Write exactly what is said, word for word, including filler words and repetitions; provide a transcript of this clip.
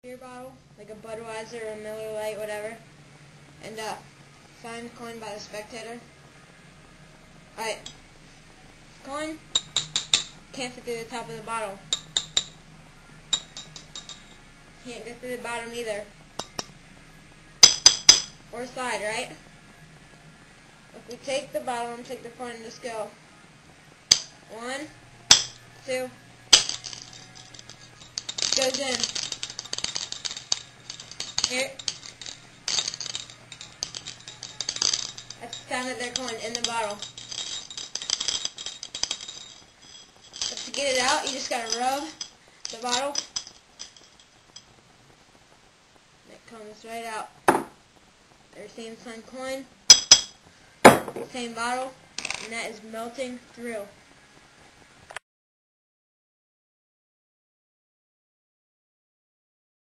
beer bottle, like a Budweiser or a Miller Lite, whatever, and uh, find coin by the spectator. Alright, coin can't fit through the top of the bottle. Can't get through the bottom either. Or side, right? If we take the bottle and take the coin and just go one, two, goes in. Here. That's the sound of their coin in the bottle. But to get it out, you just gotta rub the bottle. And it comes right out. Their same signed coin, same bottle, and that is melting through.